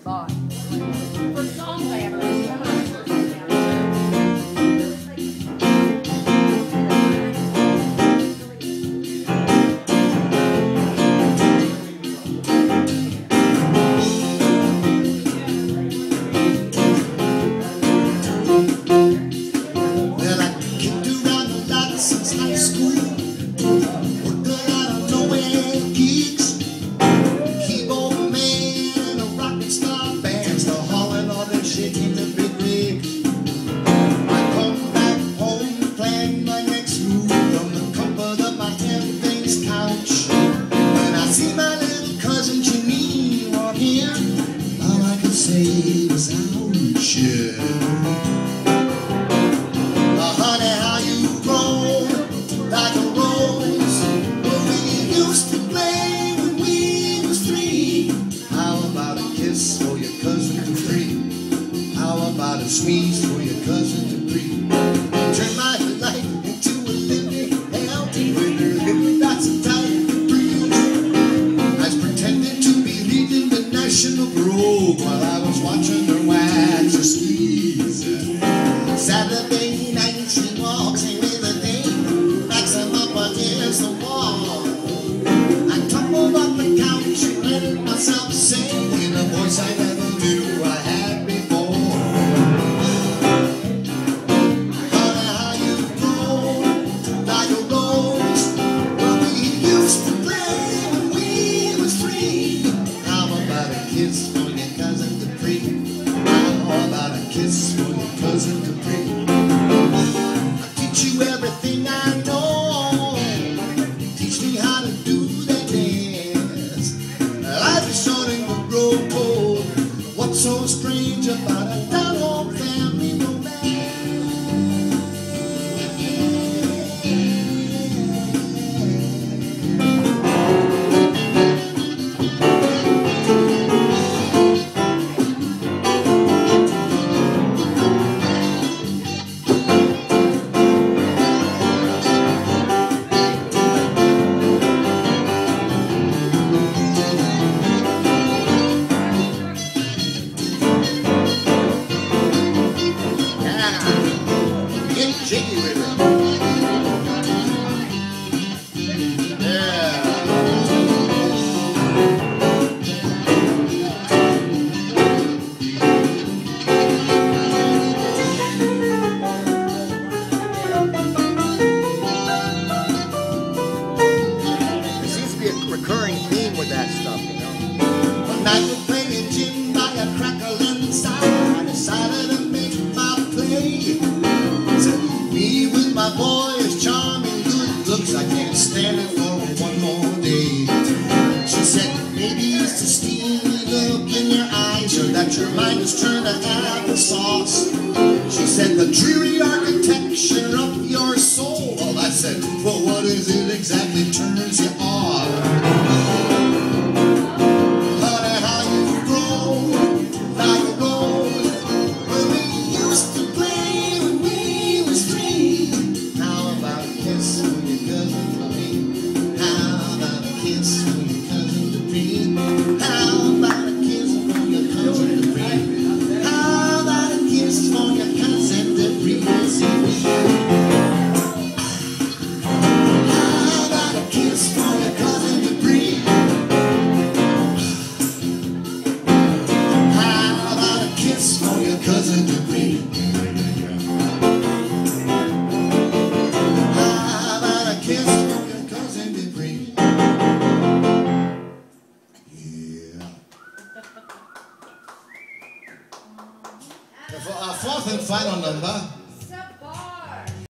thought. For songs I ever wrote. Honey, how you grown like a rose, but we used to play when we was 3. How about a kiss for your cousin DuPree? How about a squeeze for your cousin DuPree? Turn my life into a living hell with her little dots of time to breathe. I was pretending to be reading the National Brogue while I was watching her wax her skis. Saturday night she walks in with a dame, backs him up against the wall. I tumbled off the couch and let myself sing in a voice I never knew I had before. Honey, how you grown like a rose, but we used to play when we was 3. How about a kiss for your cousin DuPree? How about a kiss for your cousin DuPree? I'll teach you everything I know. Teach me how to do that dance. Life is short and the road cold. What's so strange about a down-home family romance? Jiggy with it. Yeah. There seems to be a recurring theme with that stuff, you know. One night we're playing gin by a crackling side. I decided to make my play. Me with my boyish charming good looks, I can't stand it for one more day. She said, maybe it's the steamy look in your eyes, or that your mind is turned to applesauce. She said, the dreary architecture of your soul. Well, I said, well, what is it exactly turns you on? Honey, how you grown like a rose, but we used to play when we was 3. How about a kiss for your cousin DuPree? How about a kiss for your cousin DuPree? How about a kiss for your cousin DuPree? How about a kiss for your cousin DuPree? How about a kiss for your cousin DuPree? How about a kiss for your cousin DuPree? How about a kiss for your cousin DuPree? Yeah. For our fourth and final number,